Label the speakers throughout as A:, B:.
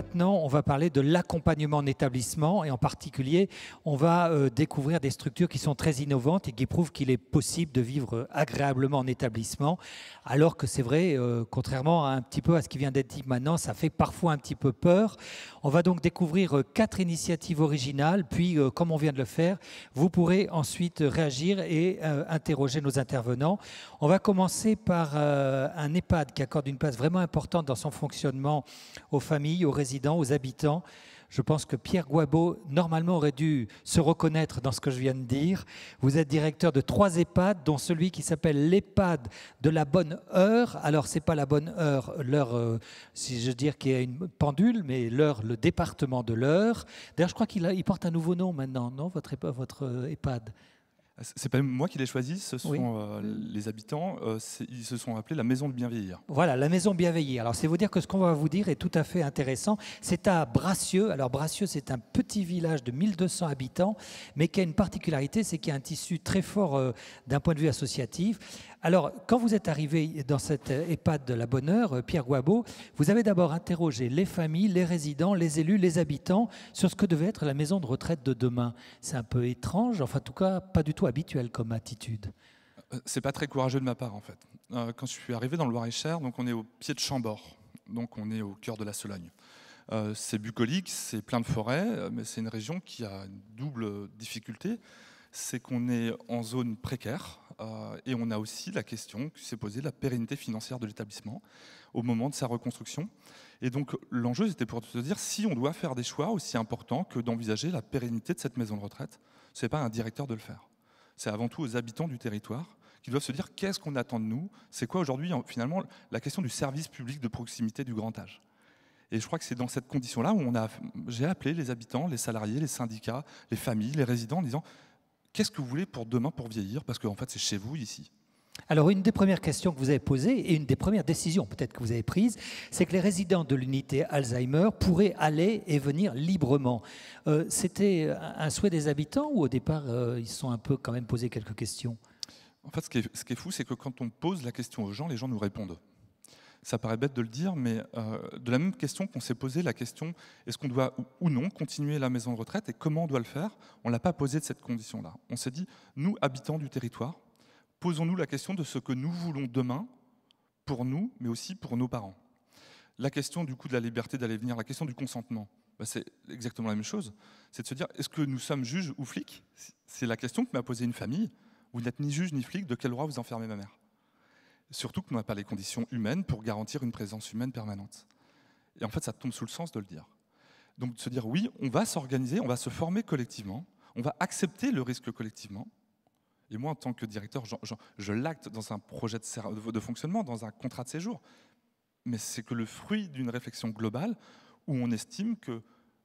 A: maintenant, on va parler de l'accompagnement en établissement et en particulier, on va découvrir des structures qui sont très innovantes et qui prouvent qu'il est possible de vivre agréablement en établissement, alors que c'est vrai, contrairement à un petit peu à ce qui vient d'être dit maintenant, ça fait parfois un petit peu peur. On va donc découvrir 4 initiatives originales, puis comme on vient de le faire, vous pourrez ensuite réagir et interroger nos intervenants. On va commencer par un EHPAD qui accorde une place vraiment importante dans son fonctionnement aux familles, aux résidents, aux habitants. Je pense que Pierre Gouabeau, normalement, aurait dû se reconnaître dans ce que je viens de dire. Vous êtes directeur de 3 EHPAD, dont celui qui s'appelle l'EHPAD de la bonne heure. Alors, ce n'est pas la bonne heure, l'heure, si je veux dire, qui est une pendule, mais l'heure, le département de l'heure. D'ailleurs, je crois qu'il porte un nouveau nom maintenant, non, votre EHPAD?
B: C'est pas moi qui l'ai choisi, ce sont
A: oui.
B: Les habitants. Ils se sont appelés la Maison de Bien Vieillir.
A: Voilà, la Maison Bien Vieillir. Alors, c'est vous dire que ce qu'on va vous dire est tout à fait intéressant. C'est à Bracieux. Alors, Bracieux, c'est un petit village de 1200 habitants, mais qui a une particularité, c'est qu'il y a un tissu très fort d'un point de vue associatif. Alors, quand vous êtes arrivé dans cette EHPAD de la bonne heure, Pierre Gouabeau, vous avez d'abord interrogé les familles, les résidents, les élus, les habitants sur ce que devait être la maison de retraite de demain. C'est un peu étrange, enfin, en tout cas, pas du tout habituel comme attitude.
B: C'est pas très courageux de ma part, en fait. Quand je suis arrivé dans le Loir-et-Cher, donc on est au pied de Chambord, donc on est au cœur de la Sologne. C'est bucolique, c'est plein de forêts, mais c'est une région qui a une double difficulté. C'est qu'on est en zone précaire et on a aussi la question qui s'est posée de la pérennité financière de l'établissement au moment de sa reconstruction. Et donc l'enjeu, c'était pour se dire si on doit faire des choix aussi importants que d'envisager la pérennité de cette maison de retraite, ce n'est pas à un directeur de le faire. C'est avant tout aux habitants du territoire qui doivent se dire qu'est-ce qu'on attend de nous, c'est quoi aujourd'hui finalement la question du service public de proximité du grand âge. Et je crois que c'est dans cette condition-là où j'ai appelé les habitants, les salariés, les syndicats, les familles, les résidents en disant qu'est-ce que vous voulez pour demain pour vieillir, parce qu'en fait c'est chez vous ici.
A: Alors, une des premières questions que vous avez posées et une des premières décisions peut-être que vous avez prises, c'est que les résidents de l'unité Alzheimer pourraient aller et venir librement. C'était un souhait des habitants ou au départ, ils se sont un peu quand même posé quelques questions?
B: En fait, ce qui est fou, c'est que quand on pose la question aux gens, les gens nous répondent. Ça paraît bête de le dire, mais de la même question qu'on s'est posé la question est-ce qu'on doit ou non continuer la maison de retraite et comment on doit le faire, on ne l'a pas posé de cette condition-là. On s'est dit, nous, habitants du territoire, posons-nous la question de ce que nous voulons demain pour nous, mais aussi pour nos parents. La question du coup de la liberté d'aller venir, la question du consentement, c'est exactement la même chose. C'est de se dire, est-ce que nous sommes juges ou flics? C'est la question que m'a posée une famille. Vous n'êtes ni juge ni flic, de quel droit vous enfermez ma mère? Surtout qu'on n'a pas les conditions humaines pour garantir une présence humaine permanente. Et en fait, ça tombe sous le sens de le dire. Donc de se dire, oui, on va s'organiser, on va se former collectivement, on va accepter le risque collectivement. Et moi, en tant que directeur, je l'acte dans un projet de fonctionnement, dans un contrat de séjour. Mais c'est que le fruit d'une réflexion globale où on estime que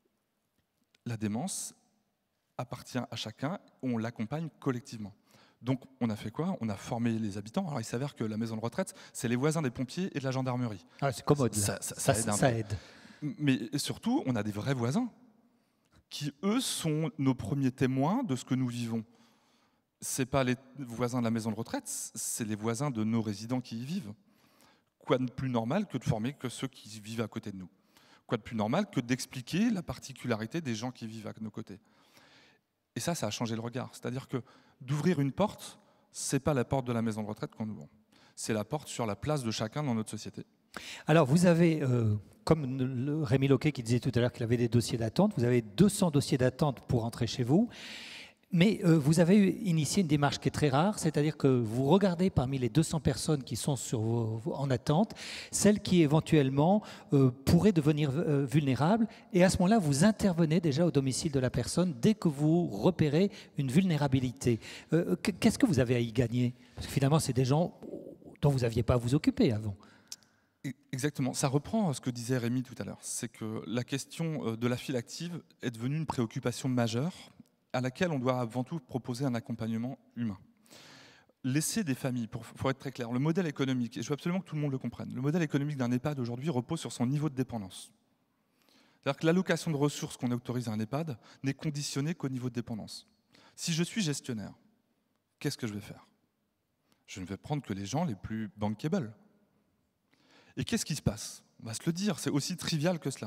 B: la démence appartient à chacun, où on l'accompagne collectivement. Donc on a fait quoi? On a formé les habitants. Alors il s'avère que la maison de retraite, c'est les voisins des pompiers et de la gendarmerie.
A: Ah, c'est commode, ça aide.
B: Mais surtout, on a des vrais voisins qui, eux, sont nos premiers témoins de ce que nous vivons. Ce n'est pas les voisins de la maison de retraite, c'est les voisins de nos résidents qui y vivent. Quoi de plus normal que de former que ceux qui vivent à côté de nous? Quoi de plus normal que d'expliquer la particularité des gens qui vivent à nos côtés? Et ça a changé le regard. C'est-à-dire que d'ouvrir une porte, ce n'est pas la porte de la maison de retraite qu'on ouvre. C'est la porte sur la place de chacun dans notre société.
A: Alors, vous avez, comme Rémi Loquet qui disait tout à l'heure qu'il avait des dossiers d'attente, vous avez 200 dossiers d'attente pour rentrer chez vous. Mais vous avez initié une démarche qui est très rare, c'est-à-dire que vous regardez parmi les 200 personnes qui sont en attente, celles qui éventuellement pourraient devenir vulnérables, et à ce moment-là, vous intervenez déjà au domicile de la personne dès que vous repérez une vulnérabilité. Qu'est-ce que vous avez à y gagner? Parce que finalement, c'est des gens dont vous n'aviez pas à vous occuper avant.
B: Exactement. Ça reprend ce que disait Rémi tout à l'heure. C'est que la question de la file active est devenue une préoccupation majeure à laquelle on doit avant tout proposer un accompagnement humain. Laisser des familles, pour être très clair, le modèle économique, et je veux absolument que tout le monde le comprenne, le modèle économique d'un EHPAD aujourd'hui repose sur son niveau de dépendance. C'est-à-dire que l'allocation de ressources qu'on autorise à un EHPAD n'est conditionnée qu'au niveau de dépendance. Si je suis gestionnaire, qu'est-ce que je vais faire? Je ne vais prendre que les gens les plus bankable. Et qu'est-ce qui se passe? On va se le dire, c'est aussi trivial que cela.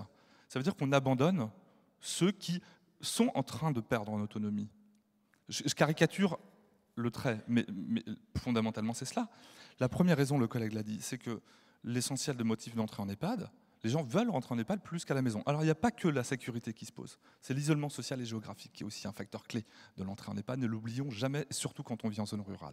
B: Ça veut dire qu'on abandonne ceux qui sont en train de perdre en autonomie. Je caricature le trait, mais fondamentalement c'est cela. La première raison, le collègue l'a dit, c'est que l'essentiel de motifs d'entrée en EHPAD, les gens veulent rentrer en EHPAD plus qu'à la maison. Alors il n'y a pas que la sécurité qui se pose, c'est l'isolement social et géographique qui est aussi un facteur clé de l'entrée en EHPAD, ne l'oublions jamais, surtout quand on vit en zone rurale.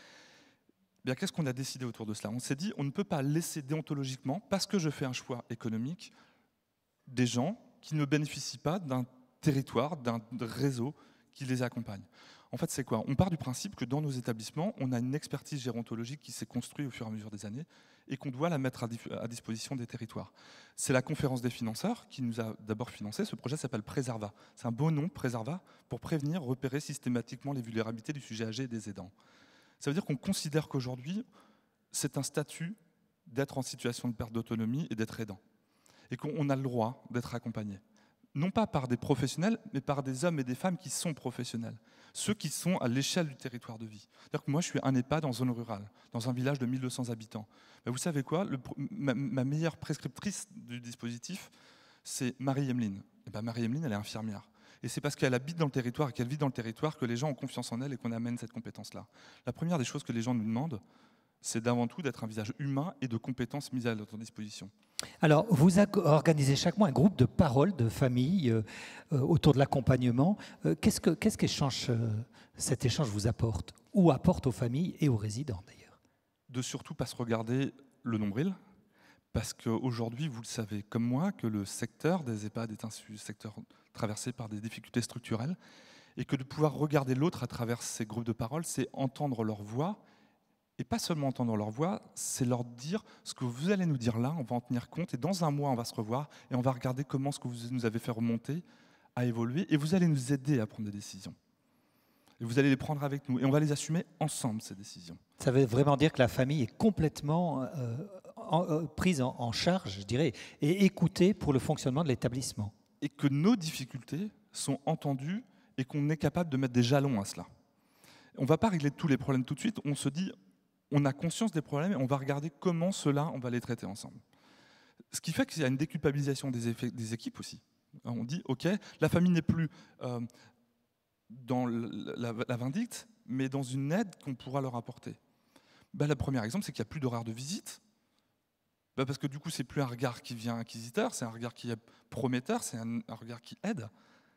B: Bien, qu'est-ce qu'on a décidé autour de cela? On s'est dit, on ne peut pas laisser déontologiquement, parce que je fais un choix économique, des gens qui ne bénéficient pas d'un territoire, d'un réseau qui les accompagne. En fait, c'est quoi? On part du principe que dans nos établissements, on a une expertise gérontologique qui s'est construite au fur et à mesure des années et qu'on doit la mettre à disposition des territoires. C'est la conférence des financeurs qui nous a d'abord financé. Ce projet s'appelle Préserva. C'est un beau nom, Préserva, pour prévenir, repérer systématiquement les vulnérabilités du sujet âgé et des aidants. Ça veut dire qu'on considère qu'aujourd'hui, c'est un statut d'être en situation de perte d'autonomie et d'être aidant. Et qu'on a le droit d'être accompagné. Non pas par des professionnels, mais par des hommes et des femmes qui sont professionnels. Ceux qui sont à l'échelle du territoire de vie. C'est-à-dire que moi, je suis un EHPAD en zone rurale, dans un village de 1200 habitants. Ben, vous savez quoi? Ma meilleure prescriptrice du dispositif, c'est Marie-Emeline. Et ben, Marie-Emeline, elle est infirmière. Et c'est parce qu'elle habite dans le territoire et qu'elle vit dans le territoire que les gens ont confiance en elle et qu'on amène cette compétence-là. La première des choses que les gens nous demandent, c'est d'avant tout d'être un visage humain et de compétences mises à notre disposition.
A: Alors, vous organisez chaque mois un groupe de parole de famille autour de l'accompagnement. Qu'est-ce cet échange vous apporte? Ou apporte aux familles et aux résidents, d'ailleurs?
B: De surtout pas se regarder le nombril, parce qu'aujourd'hui, vous le savez comme moi, que le secteur des EHPAD est un secteur traversé par des difficultés structurelles, et que de pouvoir regarder l'autre à travers ces groupes de parole, c'est entendre leur voix. Et pas seulement entendre leur voix, c'est leur dire ce que vous allez nous dire là, on va en tenir compte, et dans un mois, on va se revoir, et on va regarder comment ce que vous nous avez fait remonter a évolué, et vous allez nous aider à prendre des décisions. Et vous allez les prendre avec nous, et on va les assumer ensemble, ces décisions.
A: Ça veut vraiment dire que la famille est complètement prise en charge, je dirais, et écoutée pour le fonctionnement de l'établissement.
B: Et que nos difficultés sont entendues, et qu'on est capable de mettre des jalons à cela. On ne va pas régler tous les problèmes tout de suite, on se dit... On a conscience des problèmes et on va regarder comment ceux-là, on va les traiter ensemble. Ce qui fait qu'il y a une déculpabilisation des équipes aussi. On dit, OK, la famille n'est plus dans la vindicte, mais dans une aide qu'on pourra leur apporter. Ben, le premier exemple, c'est qu'il n'y a plus d'horaire de visite. Ben, parce que du coup, c'est plus un regard qui vient inquisiteur, c'est un regard qui est prometteur, c'est un regard qui aide.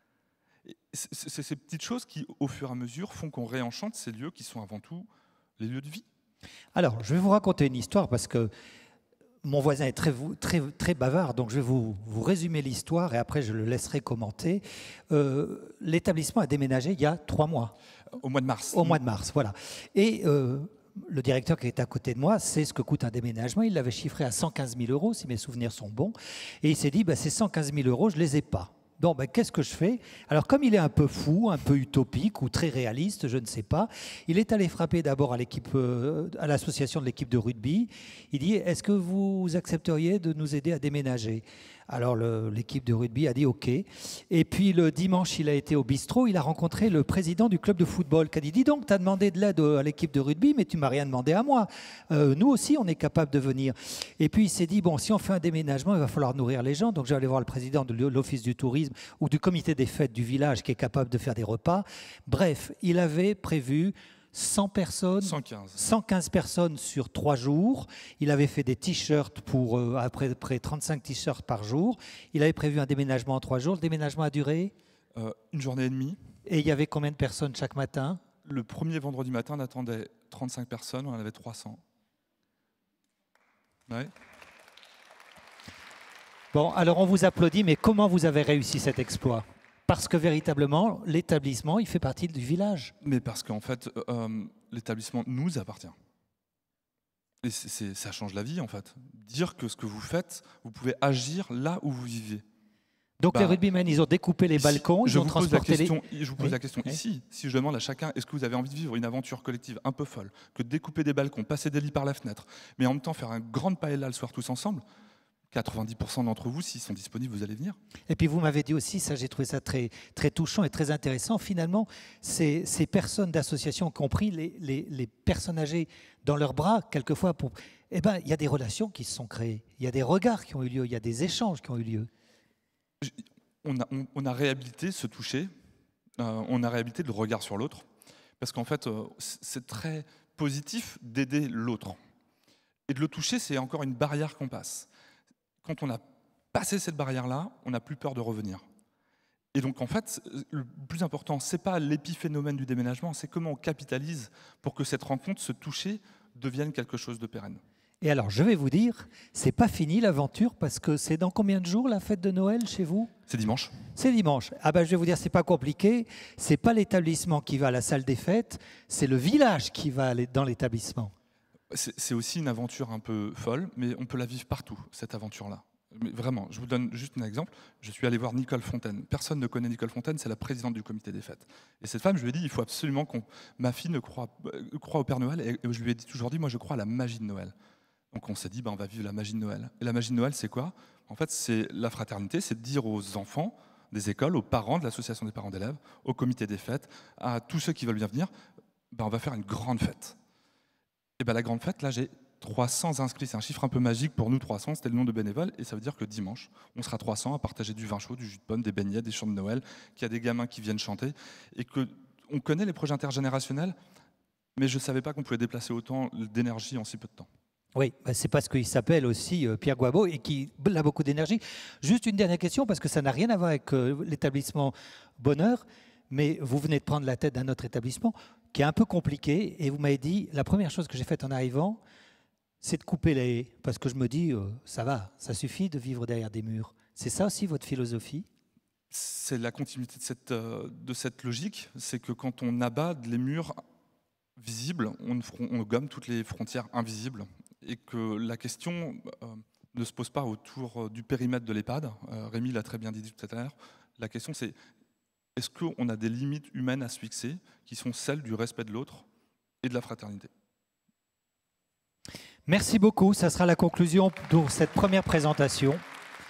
B: C'est ces petites choses qui, au fur et à mesure, font qu'on réenchante ces lieux qui sont avant tout les lieux de vie.
A: Alors, je vais vous raconter une histoire parce que mon voisin est très bavard, donc je vais vous résumer l'histoire et après je le laisserai commenter. L'établissement a déménagé il y a 3 mois.
B: Au mois de mars.
A: Au mois de mars, voilà. Et le directeur qui est à côté de moi sait ce que coûte un déménagement. Il l'avait chiffré à 115 000 €, si mes souvenirs sont bons. Et il s'est dit, ces 115 000 €, je ne les ai pas. Donc, qu'est-ce que je fais? Alors, comme il est un peu fou, un peu utopique ou très réaliste, je ne sais pas, il est allé frapper d'abord à l'association de l'équipe de rugby. Il dit, est-ce que vous accepteriez de nous aider à déménager? Alors, l'équipe de rugby a dit OK. Et puis, le dimanche, il a été au bistrot. Il a rencontré le président du club de football qui a dit, dis donc, tu as demandé de l'aide à l'équipe de rugby, mais tu ne m'as rien demandé à moi. Nous aussi, on est capable de venir. Et puis, il s'est dit, bon, si on fait un déménagement, il va falloir nourrir les gens. Donc, je vais aller voir le président de l'office du tourisme ou du comité des fêtes du village qui est capable de faire des repas. Bref, il avait prévu 100 personnes, 115 personnes sur 3 jours. Il avait fait des t-shirts pour à peu près 35 t-shirts par jour. Il avait prévu un déménagement en 3 jours. Le déménagement a duré
B: 1 journée et demie.
A: Et il y avait combien de personnes chaque matin?
B: Le premier vendredi matin, on attendait 35 personnes, on en avait 300. Ouais.
A: Bon, alors on vous applaudit, mais comment vous avez réussi cet exploit? Parce que véritablement, l'établissement, il fait partie du village.
B: Mais parce qu'en fait, l'établissement nous appartient. Et ça change la vie, en fait. Dire que ce que vous faites, vous pouvez agir là où vous vivez.
A: Donc les rugbymen, ils ont découpé les balcons, ils ont transporté
B: Je vous pose la question ici. Si je demande à chacun, est-ce que vous avez envie de vivre une aventure collective un peu folle, que de découper des balcons, passer des lits par la fenêtre, mais en même temps faire un grand paella le soir tous ensemble? 90% d'entre vous, s'ils sont disponibles, vous allez venir.
A: Et puis vous m'avez dit aussi, ça j'ai trouvé ça très, très touchant et très intéressant, finalement, ces personnes d'association ont compris les personnes âgées dans leurs bras, quelquefois, il y a des relations qui se sont créées, il y a des regards qui ont eu lieu, il y a des échanges qui ont eu lieu.
B: On a réhabilité ce toucher, on a réhabilité le regard sur l'autre, parce qu'en fait, c'est très positif d'aider l'autre. Et de le toucher, c'est encore une barrière qu'on passe. Quand on a passé cette barrière-là, on n'a plus peur de revenir. Et donc, en fait, le plus important, ce n'est pas l'épiphénomène du déménagement, c'est comment on capitalise pour que cette rencontre, ce toucher, devienne quelque chose de pérenne.
A: Et alors, je vais vous dire, c'est pas fini l'aventure, parce que c'est dans combien de jours la fête de Noël chez vous?
B: C'est dimanche.
A: C'est dimanche. Ah ben, je vais vous dire, c'est pas compliqué. C'est pas l'établissement qui va à la salle des fêtes, c'est le village qui va dans l'établissement.
B: C'est aussi une aventure un peu folle, mais on peut la vivre partout, cette aventure-là. Mais vraiment, je vous donne juste un exemple. Je suis allé voir Nicole Fontaine. Personne ne connaît Nicole Fontaine, c'est la présidente du comité des fêtes. Et cette femme, je lui ai dit, il faut absolument que ma fille croie au Père Noël. Et je lui ai toujours dit, moi, je crois à la magie de Noël. Donc on s'est dit, on va vivre la magie de Noël. Et la magie de Noël, c'est quoi? En fait, c'est la fraternité, c'est de dire aux enfants des écoles, aux parents de l'association des parents d'élèves, au comité des fêtes, à tous ceux qui veulent bien venir, on va faire une grande fête. Et la grande fête, là, j'ai 300 inscrits. C'est un chiffre un peu magique pour nous, 300, c'était le nombre de bénévoles. Et ça veut dire que dimanche, on sera 300 à partager du vin chaud, du jus de pomme, des beignets, des chants de Noël, qu'il y a des gamins qui viennent chanter. Et qu'on connaît les projets intergénérationnels, mais je ne savais pas qu'on pouvait déplacer autant d'énergie en si peu de temps.
A: Oui, c'est parce qu'il s'appelle aussi Pierre Guabeau et qu'il a beaucoup d'énergie. Juste une dernière question, parce que ça n'a rien à voir avec l'établissement Bonheur, mais vous venez de prendre la tête d'un autre établissement qui est un peu compliqué, et vous m'avez dit, la première chose que j'ai faite en arrivant, c'est de couper les haies, parce que je me dis, ça va, ça suffit de vivre derrière des murs. C'est ça aussi votre philosophie?
B: C'est la continuité de cette logique, c'est que quand on abat les murs visibles, on gomme toutes les frontières invisibles, et que la question ne se pose pas autour du périmètre de l'EHPAD. Rémi l'a très bien dit tout à l'heure. La question, c'est est-ce qu'on a des limites humaines à se fixer qui sont celles du respect de l'autre et de la fraternité?
A: Merci beaucoup. Ça sera la conclusion de cette première présentation.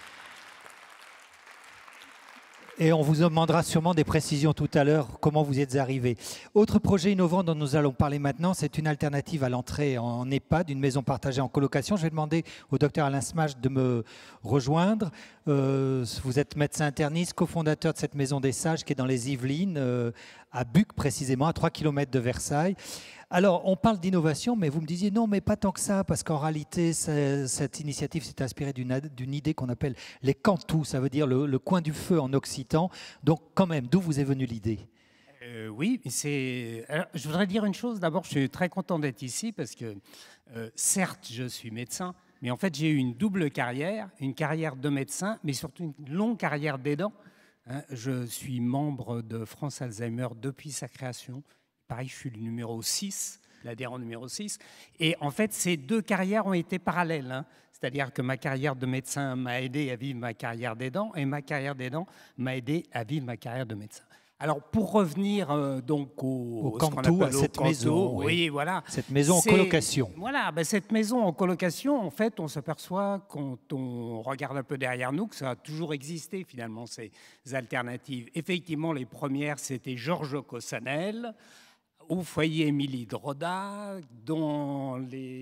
A: Et on vous demandera sûrement des précisions tout à l'heure, comment vous êtes arrivés. Autre projet innovant dont nous allons parler maintenant, c'est une alternative à l'entrée en EHPAD, une maison partagée en colocation. Je vais demander au docteur Alain Smache de me rejoindre. Vous êtes médecin interniste, cofondateur de cette maison des sages qui est dans les Yvelines, à Buc précisément, à 3 km de Versailles. Alors, on parle d'innovation, mais vous me disiez non, mais pas tant que ça, parce qu'en réalité, cette initiative s'est inspirée d'une idée qu'on appelle les cantous, ça veut dire le coin du feu en occitan. Donc, quand même, d'où vous est venue l'idée?
C: Oui, alors, je voudrais dire une chose. D'abord, je suis très content d'être ici parce que, certes, je suis médecin, mais en fait, j'ai eu une double carrière, une carrière de médecin, mais surtout une longue carrière d'aidant. Je suis membre de France Alzheimer depuis sa création. Pareil, je suis le numéro 6, l'adhérent numéro 6. Et en fait, ces deux carrières ont été parallèles. C'est-à-dire que ma carrière de médecin m'a aidé à vivre ma carrière d'aidant et ma carrière d'aidant m'a aidé à vivre ma carrière de médecin. Alors, pour revenir donc
A: au Cantou, à cette maison,
C: oui, voilà.
A: Cette maison en colocation.
C: Voilà, cette maison en colocation, en fait, on s'aperçoit quand on regarde un peu derrière nous que ça a toujours existé finalement, ces alternatives. Effectivement, les premières, c'était Georges Cossanel, au foyer Émilie Droda, dont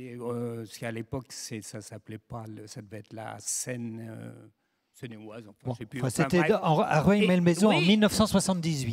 C: ce qu'à l'époque, ça s'appelait pas, ça devait être la Seine-et-Oise, enfin, je sais plus.
A: C'était à Rueil-Malmaison en 1978.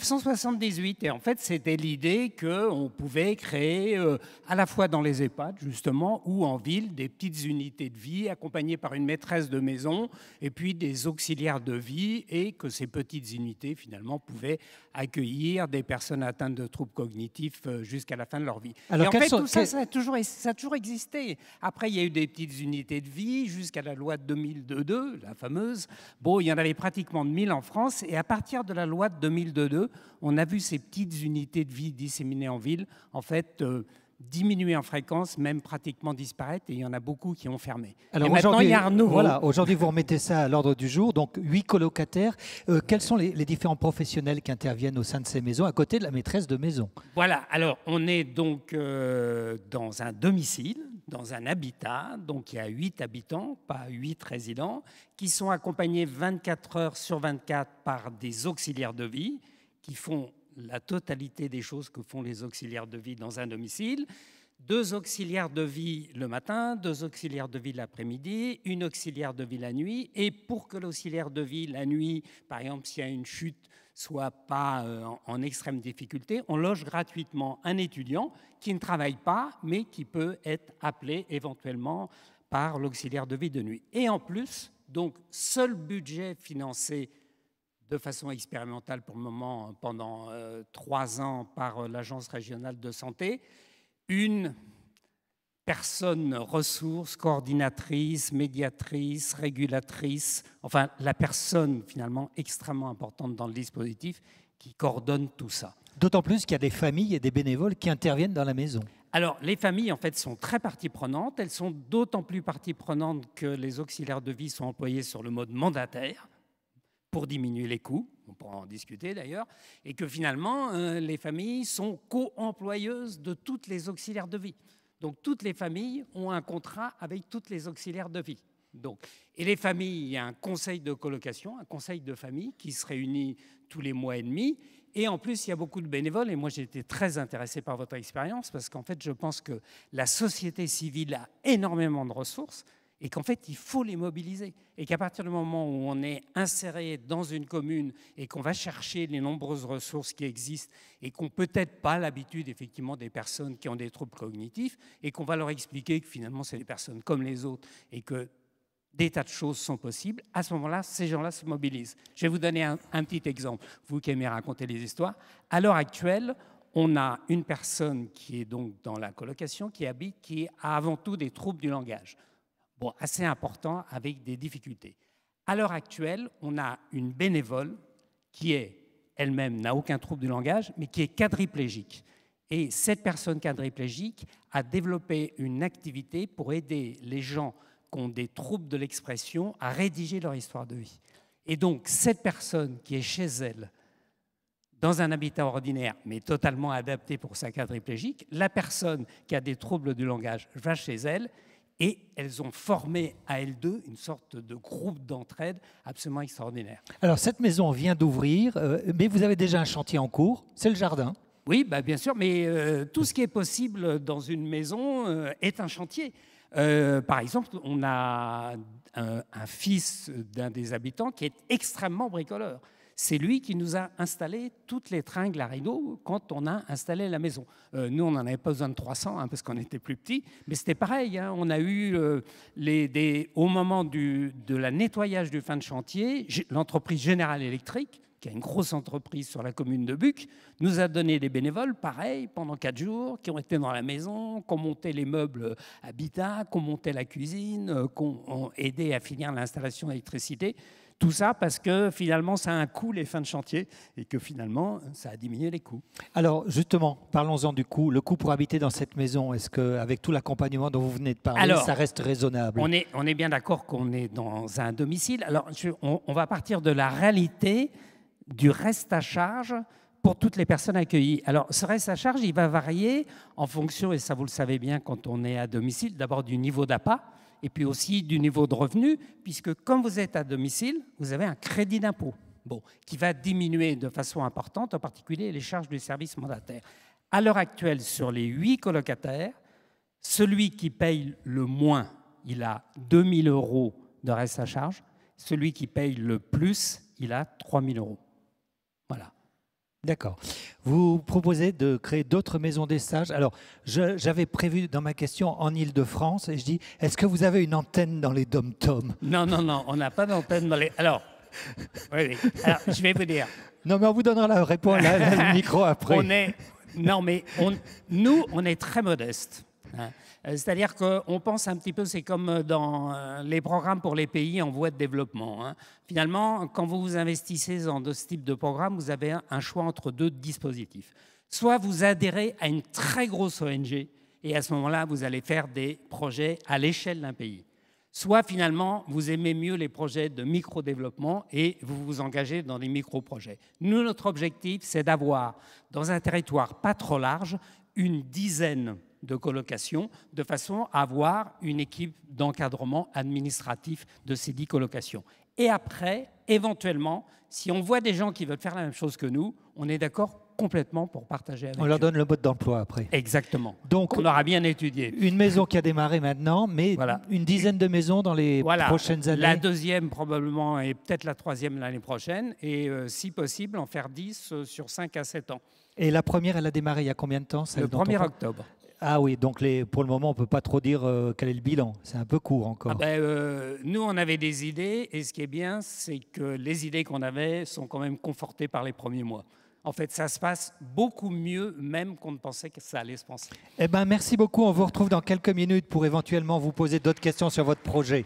C: 1978, et en fait, c'était l'idée qu'on pouvait créer, à la fois dans les EHPAD, justement, ou en ville, des petites unités de vie accompagnées par une maîtresse de maison, et puis des auxiliaires de vie, et que ces petites unités, finalement, pouvaient accueillir des personnes atteintes de troubles cognitifs jusqu'à la fin de leur vie. Alors, et en fait, tout ça, ça a toujours existé. Après, il y a eu des petites unités de vie jusqu'à la loi de 2002, la fameuse. Bon, il y en avait pratiquement 1000 en France. Et à partir de la loi de 2002, on a vu ces petites unités de vie disséminées en ville, en fait, diminuer en fréquence, même pratiquement disparaître, et il y en a beaucoup qui ont fermé.
A: Alors
C: et maintenant, il y a un nouveau.
A: Voilà, aujourd'hui, vous remettez ça à l'ordre du jour, donc 8 colocataires. Quels sont les différents professionnels qui interviennent au sein de ces maisons, à côté de la maîtresse de maison?
C: Voilà, alors on est donc dans un domicile, dans un habitat, donc il y a 8 habitants, pas 8 résidents, qui sont accompagnés 24 heures sur 24 par des auxiliaires de vie, qui font la totalité des choses que font les auxiliaires de vie dans un domicile, 2 auxiliaires de vie le matin, 2 auxiliaires de vie l'après-midi, une auxiliaire de vie la nuit. Et pour que l'auxiliaire de vie la nuit, par exemple, s'il y a une chute, soit pas en extrême difficulté, on loge gratuitement un étudiant qui ne travaille pas, mais qui peut être appelé éventuellement par l'auxiliaire de vie de nuit. Et en plus, donc, seul budget financé de façon expérimentale pour le moment pendant 3 ans par l'Agence régionale de santé, une personne ressource, coordinatrice, médiatrice, régulatrice, enfin la personne finalement extrêmement importante dans le dispositif qui coordonne tout ça.
A: D'autant plus qu'il y a des familles et des bénévoles qui interviennent dans la maison.
C: Alors, les familles, en fait, sont très partie prenante. Elles sont d'autant plus partie prenante que les auxiliaires de vie sont employés sur le mode mandataire pour diminuer les coûts, on pourra en discuter d'ailleurs, et que finalement, les familles sont co-employeuses de toutes les auxiliaires de vie. Donc, toutes les familles ont un contrat avec toutes les auxiliaires de vie. Donc, et les familles, il y a un conseil de colocation, un conseil de famille qui se réunit tous les mois et demi. Et en plus, il y a beaucoup de bénévoles. Et moi, j'ai été très intéressé par votre expérience parce qu'en fait, je pense que la société civile a énormément de ressources et qu'en fait, il faut les mobiliser. Et qu'à partir du moment où on est inséré dans une commune et qu'on va chercher les nombreuses ressources qui existent et qu'on peut-être pas l'habitude, effectivement, des personnes qui ont des troubles cognitifs et qu'on va leur expliquer que finalement, c'est des personnes comme les autres et que des tas de choses sont possibles, à ce moment-là, ces gens-là se mobilisent. Je vais vous donner un petit exemple, vous qui aimez raconter les histoires. À l'heure actuelle, on a une personne qui est donc dans la colocation, qui a avant tout des troubles du langage. Bon, assez important, avec des difficultés. À l'heure actuelle, on a une bénévole qui elle-même n'a aucun trouble du langage, mais qui est quadriplégique. Et cette personne quadriplégique a développé une activité pour aider les gens qui ont des troubles de l'expression à rédiger leur histoire de vie. Et donc, cette personne qui est chez elle, dans un habitat ordinaire, mais totalement adapté pour sa quadriplégique, la personne qui a des troubles du langage va chez elle et elles ont formé à elles deux une sorte de groupe d'entraide absolument extraordinaire.
A: Alors, cette maison vient d'ouvrir, mais vous avez déjà un chantier en cours, c'est le jardin.
C: Oui, bah, bien sûr, mais tout ce qui est possible dans une maison est un chantier. Par exemple, on a un fils d'un des habitants qui est extrêmement bricoleur. C'est lui qui nous a installé toutes les tringles à rideaux quand on a installé la maison. Nous, on n'en avait pas besoin de 300 parce qu'on était plus petits, mais c'était pareil. On a eu, au moment de la nettoyage du fin de chantier, l'entreprise Générale Électrique, qui a une grosse entreprise sur la commune de Buc, nous a donné des bénévoles, pareil, pendant 4 jours, qui ont été dans la maison, qui ont monté les meubles habitat, qui ont monté la cuisine, qui ont aidé à finir l'installation d'électricité. Tout ça parce que finalement, ça a un coût, les fins de chantier, et que finalement, ça a diminué les coûts.
A: Alors justement, parlons-en du coût. Le coût pour habiter dans cette maison, est-ce qu'avec tout l'accompagnement dont vous venez de parler, ça reste raisonnable?
C: On est bien d'accord qu'on est dans un domicile. Alors, on va partir de la réalité du reste à charge pour toutes les personnes accueillies. Alors, ce reste à charge, il va varier en fonction, et ça vous le savez bien quand on est à domicile, d'abord du niveau d'appât, et puis aussi du niveau de revenu, puisque quand vous êtes à domicile, vous avez un crédit d'impôt qui va diminuer de façon importante, en particulier les charges du service mandataire. À l'heure actuelle, sur les 8 colocataires, celui qui paye le moins, il a 2 000 € de reste à charge. Celui qui paye le plus, il a 3 000 €. Voilà.
A: D'accord. Vous proposez de créer d'autres maisons des sages. Alors, j'avais prévu dans ma question en Île-de-France, et je dis, est-ce que vous avez une antenne dans les dom-toms?
C: Non, on n'a pas d'antenne dans les... Alors, oui. Alors, je vais vous dire.
A: Non, mais on vous donnera la réponse, le micro après.
C: Nous, on est très modestes. C'est-à-dire qu'on pense un petit peu, c'est comme dans les programmes pour les pays en voie de développement. Finalement, quand vous vous investissez dans ce type de programme, vous avez un choix entre 2 dispositifs. Soit vous adhérez à une très grosse ONG, et à ce moment-là, vous allez faire des projets à l'échelle d'un pays. Soit finalement, vous aimez mieux les projets de micro-développement et vous vous engagez dans des micro-projets. Nous, notre objectif, c'est d'avoir, dans un territoire pas trop large, une dizaine de colocations, de façon à avoir une équipe d'encadrement administratif de ces 10 colocations. Et après, éventuellement, si on voit des gens qui veulent faire la même chose que nous, on est d'accord complètement pour partager avec eux.
A: On leur donne le mode d'emploi après.
C: Exactement.
A: Donc,
C: on aura bien étudié.
A: Une maison qui a démarré maintenant, mais
C: voilà.
A: Une dizaine de maisons dans les prochaines années.
C: La deuxième probablement et peut-être la troisième l'année prochaine. Et si possible, en faire 10 sur 5 à 7 ans.
A: Et la première, elle a démarré il y a combien de temps?
C: Le 1er octobre.
A: Ah oui, donc pour le moment, on ne peut pas trop dire quel est le bilan. C'est un peu court encore.
C: Nous, on avait des idées, et ce qui est bien, c'est que les idées qu'on avait sont quand même confortées par les premiers mois. En fait, ça se passe beaucoup mieux même qu'on ne pensait que ça allait se passer.
A: Eh bien, merci beaucoup. On vous retrouve dans quelques minutes pour éventuellement vous poser d'autres questions sur votre projet.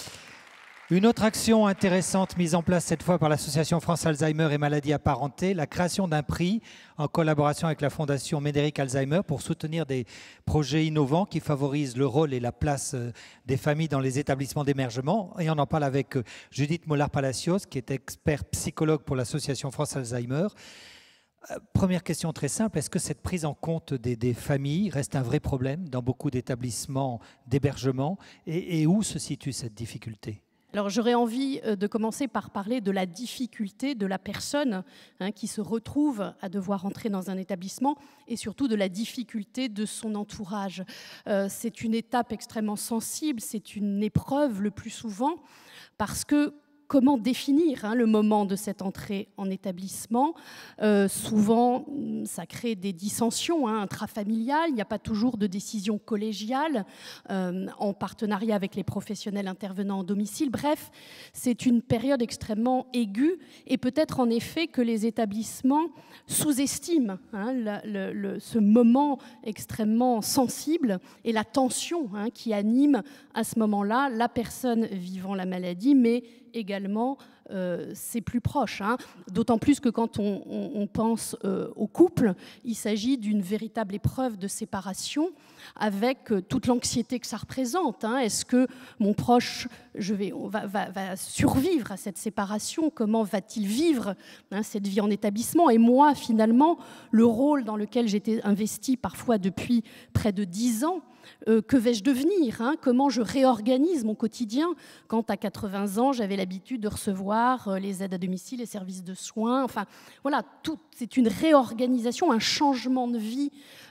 A: Une autre action intéressante mise en place cette fois par l'Association France Alzheimer et maladies apparentées, la création d'un prix en collaboration avec la Fondation Médéric Alzheimer pour soutenir des projets innovants qui favorisent le rôle et la place des familles dans les établissements d'hébergement. Et on en parle avec Judith Mollard-Palacios, qui est experte psychologue pour l'Association France Alzheimer. Première question très simple, est-ce que cette prise en compte des familles reste un vrai problème dans beaucoup d'établissements d'hébergement et où se situe cette difficulté ?
D: Alors j'aurais envie de commencer par parler de la difficulté de la personne qui se retrouve à devoir entrer dans un établissement et surtout de la difficulté de son entourage. C'est une étape extrêmement sensible, c'est une épreuve le plus souvent parce que comment définir le moment de cette entrée en établissement? Souvent, ça crée des dissensions intrafamiliales. Il n'y a pas toujours de décision collégiale en partenariat avec les professionnels intervenant en domicile. Bref, c'est une période extrêmement aiguë et peut-être en effet que les établissements sous-estiment ce moment extrêmement sensible et la tension qui anime à ce moment-là la personne vivant la maladie, mais également c'est plus proche. D'autant plus que quand on pense au couple, il s'agit d'une véritable épreuve de séparation avec toute l'anxiété que ça représente. Est-ce que mon proche va survivre à cette séparation? Comment va-t-il vivre cette vie en établissement? Et moi, finalement, le rôle dans lequel j'étais investie parfois depuis près de 10 ans, que vais-je devenir? Comment je réorganise mon quotidien quand à 80 ans, j'avais l'habitude de recevoir les aides à domicile, les services de soins. Enfin, voilà, c'est une réorganisation, un changement de vie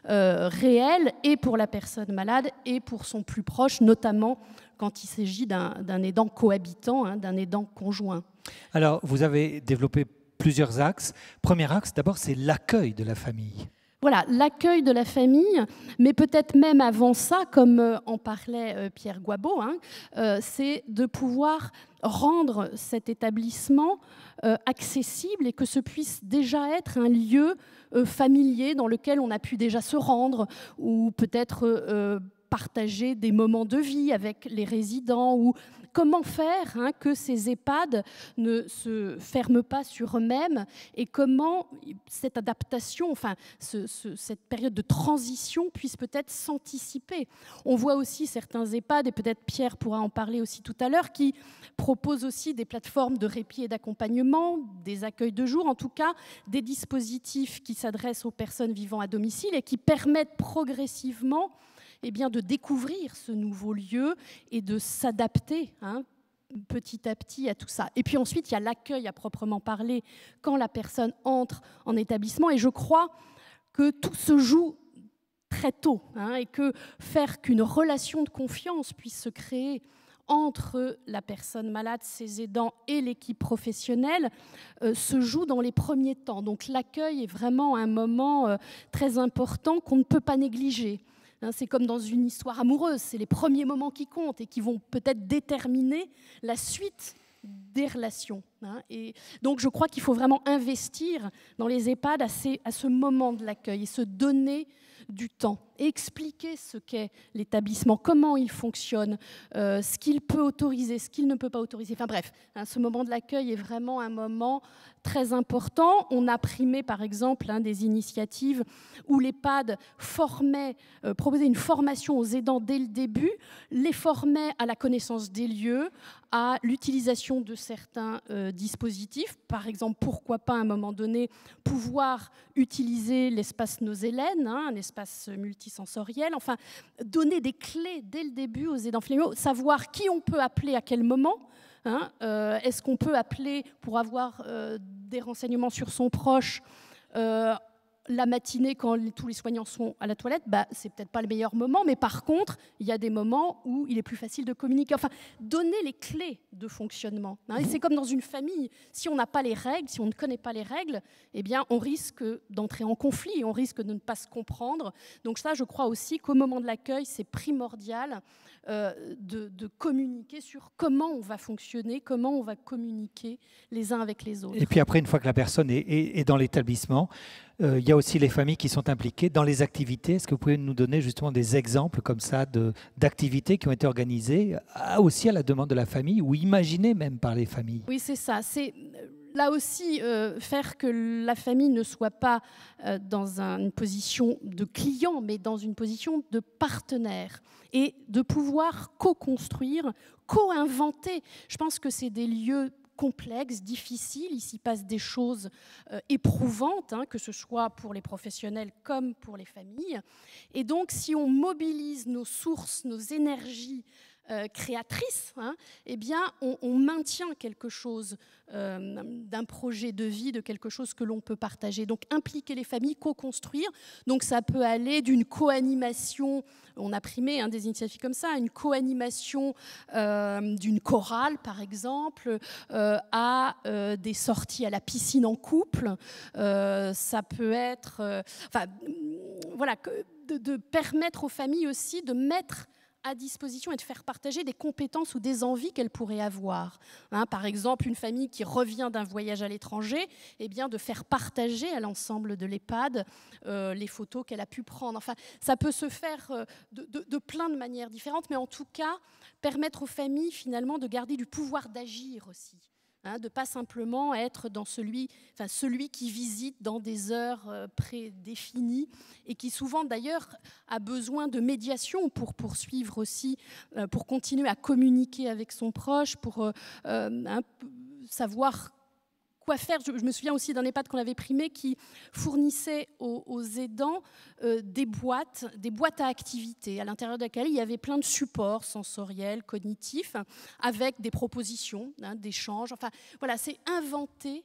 D: réel et pour la personne malade et pour son plus proche, notamment quand il s'agit d'un aidant cohabitant, d'un aidant conjoint.
A: Alors, vous avez développé plusieurs axes. Premier axe, d'abord, c'est l'accueil de la famille.
D: Voilà, l'accueil de la famille, mais peut-être même avant ça, comme en parlait Pierre Goibaud, c'est de pouvoir rendre cet établissement accessible et que ce puisse déjà être un lieu familier dans lequel on a pu déjà se rendre ou peut-être partager des moments de vie avec les résidents ou comment faire que ces EHPAD ne se ferment pas sur eux-mêmes et comment cette adaptation, cette période de transition puisse peut-être s'anticiper. On voit aussi certains EHPAD, et peut-être Pierre pourra en parler aussi tout à l'heure, qui proposent aussi des plateformes de répit et d'accompagnement, des accueils de jour, en tout cas des dispositifs qui s'adressent aux personnes vivant à domicile et qui permettent progressivement de découvrir ce nouveau lieu et de s'adapter petit à petit à tout ça. Et puis ensuite, il y a l'accueil à proprement parler quand la personne entre en établissement. Et je crois que tout se joue très tôt et que faire qu'une relation de confiance puisse se créer entre la personne malade, ses aidants et l'équipe professionnelle se joue dans les premiers temps. Donc l'accueil est vraiment un moment très important qu'on ne peut pas négliger. C'est comme dans une histoire amoureuse, c'est les premiers moments qui comptent et qui vont peut-être déterminer la suite des relations. Et donc je crois qu'il faut vraiment investir dans les EHPAD à ce moment de l'accueil et se donner du temps, et expliquer ce qu'est l'établissement, comment il fonctionne, ce qu'il peut autoriser, ce qu'il ne peut pas autoriser. Enfin bref, ce moment de l'accueil est vraiment un moment très important. On a primé par exemple des initiatives où l'EHPAD proposait une formation aux aidants dès le début, les formait à la connaissance des lieux, à l'utilisation de certains dispositifs. Par exemple, pourquoi pas à un moment donné pouvoir utiliser l'espace Nosélène, un espace multisensoriel, enfin donner des clés dès le début aux aidants familiaux, savoir qui on peut appeler à quel moment. Est-ce qu'on peut appeler pour avoir des renseignements sur son proche la matinée, quand tous les soignants sont à la toilette, c'est peut-être pas le meilleur moment, mais par contre, il y a des moments où il est plus facile de communiquer. Enfin, donner les clés de fonctionnement. Hein, et c'est comme dans une famille. Si on n'a pas les règles, si on ne connaît pas les règles, eh bien, on risque d'entrer en conflit, on risque de ne pas se comprendre. Donc ça, je crois aussi qu'au moment de l'accueil, c'est primordial de communiquer sur comment on va fonctionner, comment on va communiquer les uns avec les autres.
A: Et puis après, une fois que la personne est dans l'établissement, il y a aussi les familles qui sont impliquées dans les activités. Est-ce que vous pouvez nous donner justement des exemples comme ça d'activités qui ont été organisées aussi à la demande de la famille ou imaginées même par les familles?
D: Oui, c'est ça. C'est là aussi faire que la famille ne soit pas dans une position de client, mais dans une position de partenaire et de pouvoir co-construire, co-inventer. Je pense que c'est des lieux complexes, difficiles. Il s'y passe des choses éprouvantes, hein, que ce soit pour les professionnels comme pour les familles. Et donc, si on mobilise nos sources, nos énergies créatrices, hein, eh bien, on maintient quelque chose d'un projet de vie, de quelque chose que l'on peut partager. Donc, impliquer les familles, co-construire. Donc, ça peut aller d'une co-animation, on a primé des initiatives comme ça, une co-animation d'une chorale, par exemple, à des sorties à la piscine en couple. Ça peut être... voilà, de permettre aux familles aussi de mettre à disposition et de faire partager des compétences ou des envies qu'elles pourraient avoir. Hein, par exemple, une famille qui revient d'un voyage à l'étranger, eh bien, de faire partager à l'ensemble de l'EHPAD les photos qu'elle a pu prendre. Enfin, ça peut se faire de plein de manières différentes, mais en tout cas, permettre aux familles, finalement, de garder du pouvoir d'agir aussi. Hein, de ne pas simplement être dans celui qui visite dans des heures prédéfinies et qui souvent d'ailleurs a besoin de médiation pour poursuivre aussi, pour continuer à communiquer avec son proche, pour savoir quoi faire. Je me souviens aussi d'un EHPAD qu'on avait primé qui fournissait aux aidants des boîtes à activités, à l'intérieur de laquelle il y avait plein de supports sensoriels, cognitifs, avec des propositions, d'échanges. Enfin, voilà, c'est inventer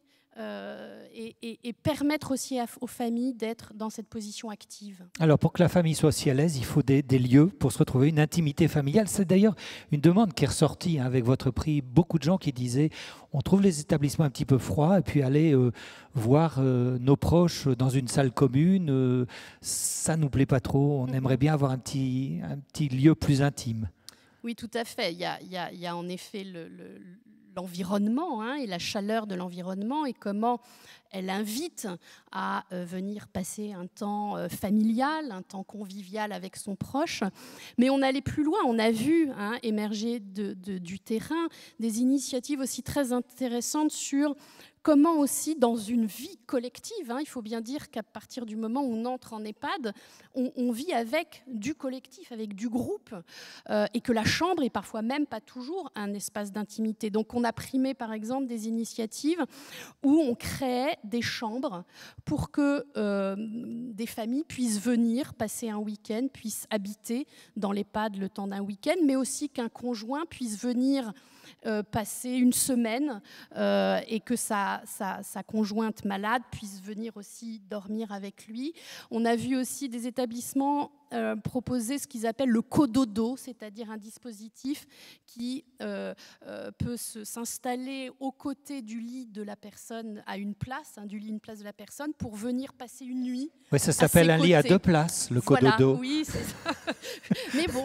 D: et permettre aussi aux familles d'être dans cette position active.
A: Alors, pour que la famille soit aussi à l'aise, il faut des lieux pour se retrouver, une intimité familiale. C'est d'ailleurs une demande qui est ressortie avec votre prix. Beaucoup de gens qui disaient on trouve les établissements un petit peu froids et puis aller voir nos proches dans une salle commune, ça ne nous plaît pas trop. On aimerait bien avoir un petit lieu plus intime.
D: Oui, tout à fait. Il y a en effet l'environnement et la chaleur de l'environnement et comment elle invite à venir passer un temps familial, un temps convivial avec son proche. Mais on allait plus loin, on a vu émerger du terrain des initiatives aussi très intéressantes sur comment aussi dans une vie collective, il faut bien dire qu'à partir du moment où on entre en EHPAD, on vit avec du collectif, avec du groupe, et que la chambre est parfois même pas toujours un espace d'intimité. Donc on a primé par exemple des initiatives où on créait des chambres pour que des familles puissent venir passer un week-end, puissent habiter dans l'EHPAD le temps d'un week-end, mais aussi qu'un conjoint puisse venir passer une semaine et que sa conjointe malade puisse venir aussi dormir avec lui. On a vu aussi des établissements proposer ce qu'ils appellent le cododo, c'est-à-dire un dispositif qui peut s'installer aux côtés du lit de la personne à une place, une place de la personne, pour venir passer une nuit.
A: Oui, ça s'appelle un lit à 2 places, le cododo.
D: Voilà, oui, c'est ça. Mais bon,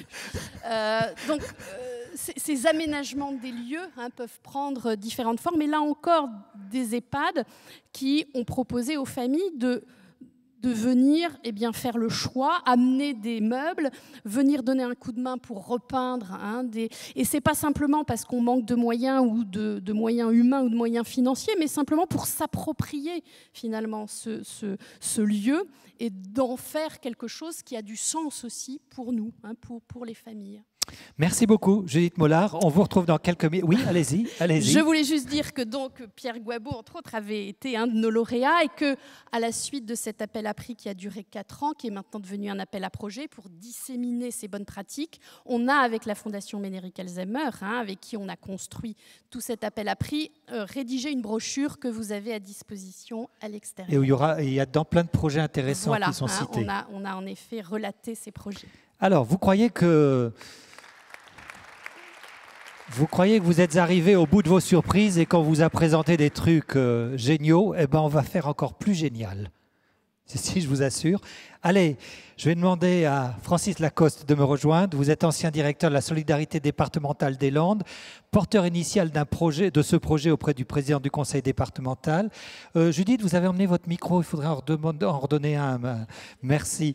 D: donc ces aménagements des lieux peuvent prendre différentes formes. Et là encore, des EHPAD qui ont proposé aux familles de venir faire le choix, amener des meubles, venir donner un coup de main pour repeindre. Et ce n'est pas simplement parce qu'on manque de moyens ou de moyens humains ou de moyens financiers, mais simplement pour s'approprier finalement ce lieu et d'en faire quelque chose qui a du sens aussi pour nous, pour les familles.
A: Merci beaucoup, Judith Mollard. On vous retrouve dans quelques minutes. Oui, allez-y, allez-y.
D: Je voulais juste dire que donc Pierre Gouabeau, entre autres, avait été un de nos lauréats et que, à la suite de cet appel à prix qui a duré 4 ans, qui est maintenant devenu un appel à projet pour disséminer ces bonnes pratiques, on a, avec la Fondation Ménéric Alzheimer, avec qui on a construit tout cet appel à prix, rédigé une brochure que vous avez à disposition à l'extérieur.
A: Et où il y a dedans plein de projets intéressants qui sont cités.
D: On a en effet relaté ces projets.
A: Alors, vous croyez que vous êtes arrivé au bout de vos surprises et qu'on vous a présenté des trucs géniaux, eh ben on va faire encore plus génial. C'est si, je vous assure. Allez, je vais demander à Francis Lacoste de me rejoindre. Vous êtes ancien directeur de la solidarité départementale des Landes, porteur initial de ce projet auprès du président du conseil départemental. Judith, vous avez emmené votre micro, il faudrait en redonner un. Merci.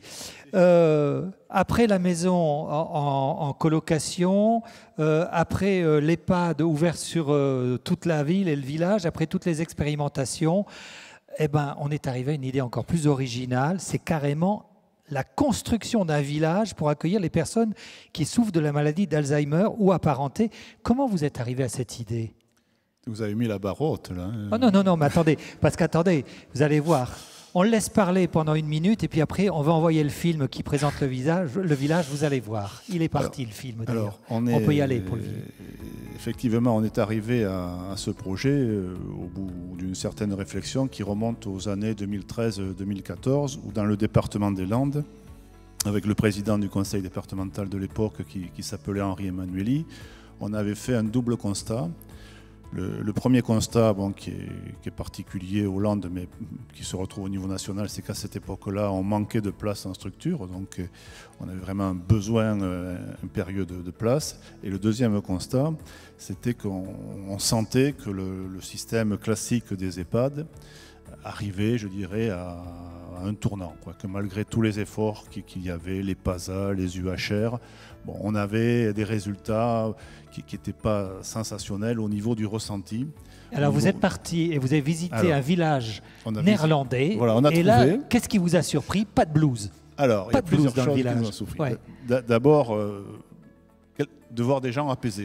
A: Après la maison en colocation, après l'EHPAD ouvert sur toute la ville et le village, après toutes les expérimentations, eh ben, on est arrivé à une idée encore plus originale, c'est carrément la construction d'un village pour accueillir les personnes qui souffrent de la maladie d'Alzheimer ou apparentée. Comment vous êtes arrivé à cette idée?
E: Vous avez mis la barre haute, là.
A: Oh non, mais attendez, parce qu'attendez, vous allez voir. On le laisse parler pendant 1 minute et puis après, on va envoyer le film qui présente le village, vous allez voir. Il est parti, le film, d'ailleurs. On peut y aller pour le film.
E: Effectivement, on est arrivé à ce projet au bout d'une certaine réflexion qui remonte aux années 2013-2014, où dans le département des Landes, avec le président du conseil départemental de l'époque qui s'appelait Henri Emmanueli, on avait fait un double constat. Le premier constat, qui est particulier aux Landes, mais qui se retrouve au niveau national, c'est qu'à cette époque-là, on manquait de place en structure, donc on avait vraiment un besoin impérieux de place. Et le deuxième constat, c'était qu'on sentait que le système classique des EHPAD arrivait, je dirais, à un tournant, que malgré tous les efforts qu'il y avait, les PASA, les UHR, on avait des résultats qui n'étaient pas sensationnels au niveau du ressenti.
A: Alors vous êtes parti et vous avez visité un village néerlandais.
E: Voilà, on a
A: et là, qu'est-ce qui vous a surpris? Pas de blues.
E: Alors, il y a plusieurs choses qui nous ont surpris. Ouais. D'abord, de voir des gens apaisés.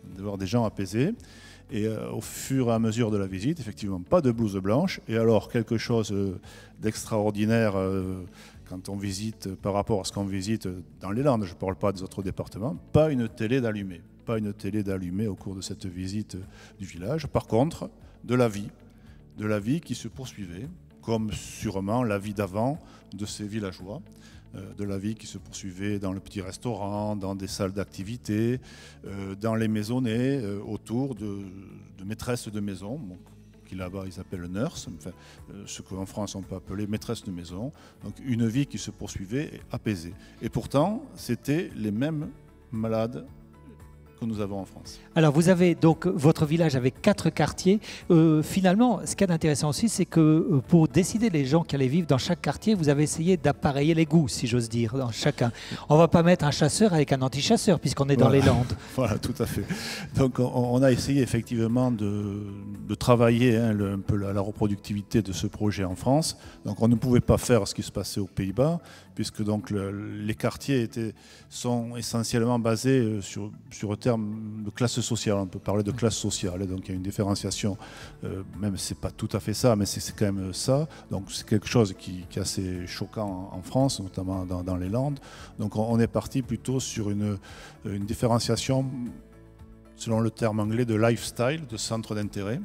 E: Et au fur et à mesure de la visite, effectivement, pas de blouse blanche. Et alors, quelque chose d'extraordinaire quand on visite, par rapport à ce qu'on visite dans les Landes, je ne parle pas des autres départements, pas une télé d'allumée. Pas une télé d'allumée au cours de cette visite du village. Par contre, de la vie qui se poursuivait, comme sûrement la vie d'avant de ces villageois. De la vie qui se poursuivait dans le petit restaurant, dans des salles d'activité, dans les maisonnées, autour de maîtresses de maison, qui là-bas ils appellent nurse, enfin, ce qu'en France on peut appeler maîtresse de maison. Donc une vie qui se poursuivait et apaisée. Et pourtant, c'était les mêmes malades que nous avons en France.
A: Alors vous avez donc votre village avec 4 quartiers. Finalement, ce qui est intéressant aussi, c'est que pour décider les gens qui allaient vivre dans chaque quartier, vous avez essayé d'appareiller les goûts, si j'ose dire, dans chacun. On ne va pas mettre un chasseur avec un anti-chasseur, puisqu'on est dans les Landes.
E: Voilà, tout à fait. Donc on a essayé effectivement de travailler un peu la reproductivité de ce projet en France. Donc on ne pouvait pas faire ce qui se passait aux Pays-Bas, puisque donc les quartiers sont essentiellement basés sur le terme de classe sociale. On peut parler de classe sociale, et donc il y a une différenciation, même si ce n'est pas tout à fait ça, mais c'est quand même ça. Donc c'est quelque chose qui est assez choquant en France, notamment dans les Landes. Donc on est parti plutôt sur une différenciation, selon le terme anglais, de lifestyle, de centre d'intérêt,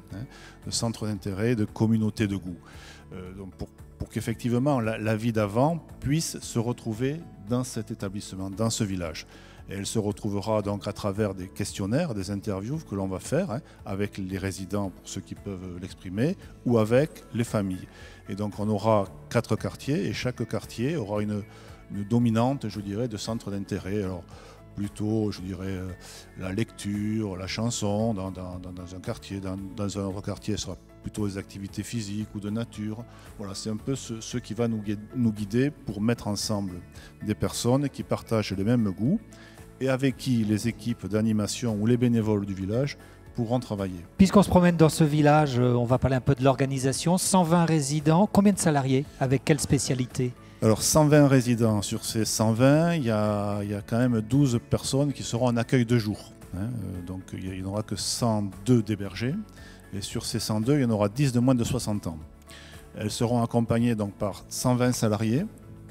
E: de communauté de goût. Donc pour qu'effectivement la vie d'avant puisse se retrouver dans cet établissement, dans ce village. Et elle se retrouvera donc à travers des questionnaires, des interviews que l'on va faire avec les résidents, pour ceux qui peuvent l'exprimer, ou avec les familles. Et donc on aura 4 quartiers, et chaque quartier aura une dominante, je dirais, de centre d'intérêt. Alors plutôt, je dirais, la lecture, la chanson dans un quartier, dans un autre quartier, ce sera plutôt les activités physiques ou de nature. Voilà, c'est un peu ce qui va nous guider pour mettre ensemble des personnes qui partagent les mêmes goûts et avec qui les équipes d'animation ou les bénévoles du village pourront travailler.
A: Puisqu'on se promène dans ce village, on va parler un peu de l'organisation. 120 résidents, combien de salariés? Avec quelle spécialité?
E: Alors 120 résidents. Sur ces 120, il y a quand même 12 personnes qui seront en accueil de jour. Donc il n'y en aura que 102 d'hébergés. Et sur ces 102, il y en aura 10 de moins de 60 ans. Elles seront accompagnées donc par 120 salariés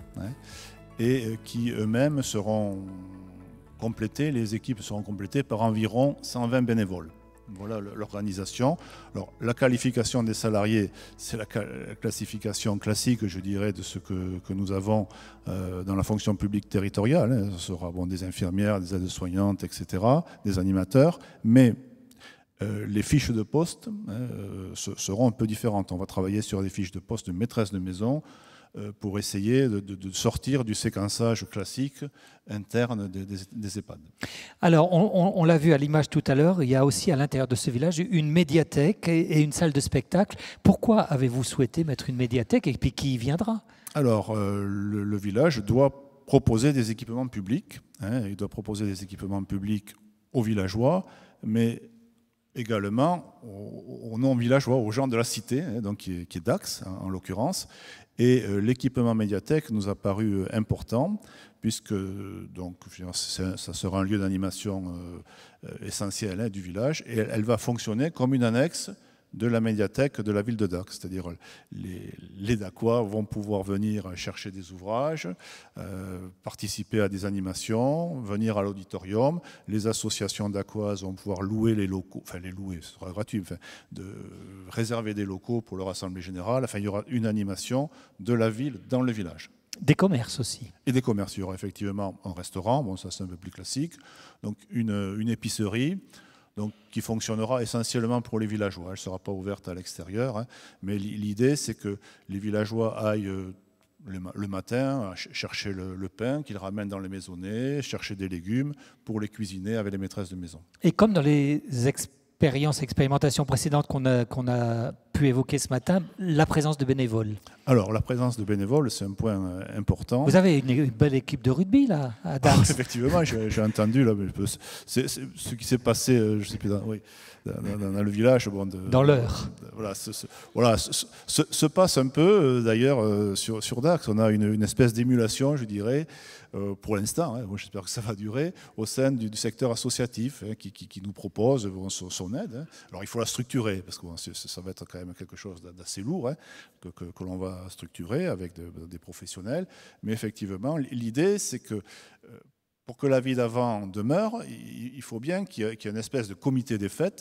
E: et qui eux-mêmes seront complétés, les équipes seront complétées par environ 120 bénévoles. Voilà l'organisation. Alors, la qualification des salariés, c'est la classification classique, je dirais, de ce que nous avons dans la fonction publique territoriale. Ce sera des infirmières, des aides-soignantes, etc., des animateurs. Mais les fiches de poste seront un peu différentes. On va travailler sur des fiches de poste de maîtresse de maison pour essayer de sortir du séquençage classique interne des EHPAD.
A: Alors, on l'a vu à l'image tout à l'heure, il y a aussi à l'intérieur de ce village une médiathèque et une salle de spectacle. Pourquoi avez-vous souhaité mettre une médiathèque et puis qui y viendra?
E: Alors, le village doit proposer des équipements publics. Il doit proposer des équipements publics aux villageois, mais également aux non-villageois, aux gens de la cité, donc qui est Dax en l'occurrence. Et l'équipement médiathèque nous a paru important, puisque donc, ça sera un lieu d'animation essentiel du village, et elle va fonctionner comme une annexe de la médiathèque de la ville de Dax. C'est-à-dire les Dacois vont pouvoir venir chercher des ouvrages, participer à des animations, venir à l'auditorium. Les associations dacoises vont pouvoir louer les locaux, enfin les louer, ce sera gratuit, réserver des locaux pour leur assemblée générale. Enfin, il y aura une animation de la ville dans le village.
A: Des commerces aussi.
E: Et des commerces. Il y aura effectivement un restaurant, ça c'est un peu plus classique, donc une épicerie, donc, qui fonctionnera essentiellement pour les villageois. Elle ne sera pas ouverte à l'extérieur, mais l'idée, c'est que les villageois aillent le matin chercher le pain, qu'ils ramènent dans les maisonnées, chercher des légumes pour les cuisiner avec les maîtresses de maison.
A: Et comme dans les expérimentations précédentes qu'on a pu évoquer ce matin, la présence de bénévoles.
E: Alors, la présence de bénévoles, c'est un point important.
A: Vous avez une belle équipe de rugby, là, à Dax.
E: Effectivement, j'ai entendu, là, ce qui s'est passé, je ne sais plus, dans le village.
A: Dans l'heure.
E: Voilà, se passe un peu, d'ailleurs, sur Dax. On a une espèce d'émulation, je dirais, pour l'instant, moi j'espère que ça va durer, au sein du secteur associatif qui nous propose son aide. Alors, il faut la structurer, parce que ça va être quand même quelque chose d'assez lourd que l'on va structurer avec des professionnels. Mais effectivement, l'idée, c'est que pour que la vie d'avant demeure, il faut bien qu'il y ait une espèce de comité des fêtes.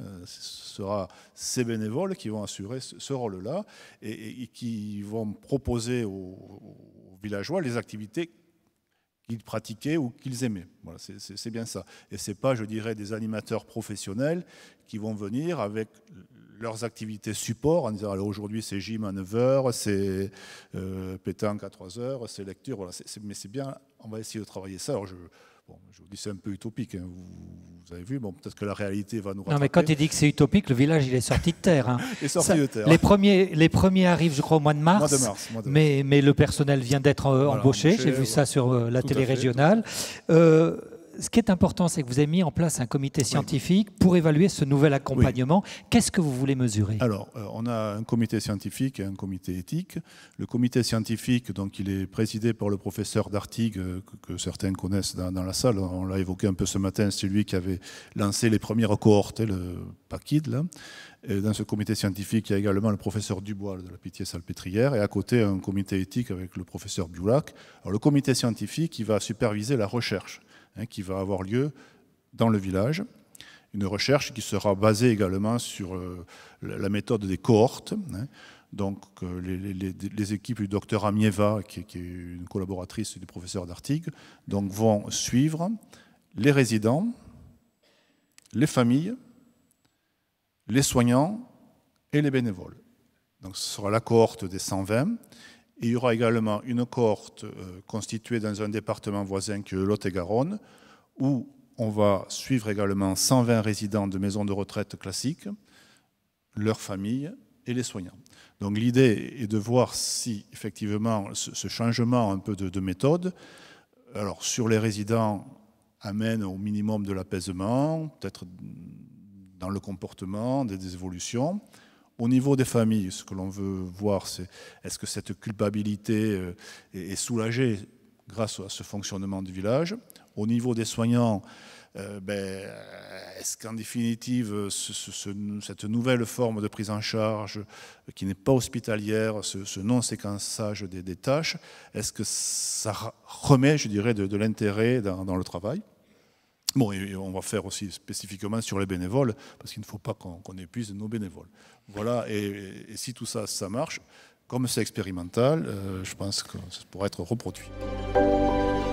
E: Ce sera ces bénévoles qui vont assurer ce rôle-là et qui vont proposer aux villageois les activités qu'ils pratiquaient ou qu'ils aimaient. Voilà, c'est bien ça. Et ce n'est pas, je dirais, des animateurs professionnels qui vont venir avec leurs activités support en disant alors aujourd'hui c'est gym à 9h, c'est pétanque à 3h, c'est lecture. Voilà, mais c'est bien, on va essayer de travailler ça. Alors je vous dis c'est un peu utopique, vous avez vu, peut-être que la réalité va nous rattraper.
A: Non, mais quand il dit que c'est utopique, le village il est sorti de terre.
E: Il est sorti de terre.
A: Les premiers arrivent, je crois, au mois de mars. Mais le personnel vient d'être embauché. J'ai vu ça sur la télé régionale. Ce qui est important, c'est que vous avez mis en place un comité scientifique pour évaluer ce nouvel accompagnement. Oui. Qu'est-ce que vous voulez mesurer?
E: Alors, on a un comité scientifique et un comité éthique. Le comité scientifique, donc, il est présidé par le professeur Dartigue, que certains connaissent dans la salle. On l'a évoqué un peu ce matin, c'est lui qui avait lancé les premières cohortes, le PACID, là. Et dans ce comité scientifique, il y a également le professeur Dubois de la Pitié-Salpêtrière et à côté, un comité éthique avec le professeur Biulac. Alors, le comité scientifique, il va superviser la recherche qui va avoir lieu dans le village. Une recherche qui sera basée également sur la méthode des cohortes. Donc les équipes du docteur Amieva, qui est une collaboratrice du professeur Dartigue, donc vont suivre les résidents, les familles, les soignants et les bénévoles. Donc ce sera la cohorte des 120. Et il y aura également une cohorte constituée dans un département voisin que Lot-et-Garonne, où on va suivre également 120 résidents de maisons de retraite classiques, leurs familles et les soignants. Donc l'idée est de voir si effectivement ce changement un peu de méthode, alors sur les résidents, amène au minimum de l'apaisement, peut-être dans le comportement, des évolutions. Au niveau des familles, ce que l'on veut voir, c'est est-ce que cette culpabilité est soulagée grâce à ce fonctionnement du village. Au niveau des soignants, est-ce qu'en définitive, cette nouvelle forme de prise en charge qui n'est pas hospitalière, ce non-séquençage des tâches, est-ce que ça remet, je dirais, de l'intérêt dans le travail? Bon, et on va faire aussi spécifiquement sur les bénévoles, parce qu'il ne faut pas qu'on épuise nos bénévoles. Voilà, et si tout ça, ça marche, comme c'est expérimental, je pense que ça pourrait être reproduit.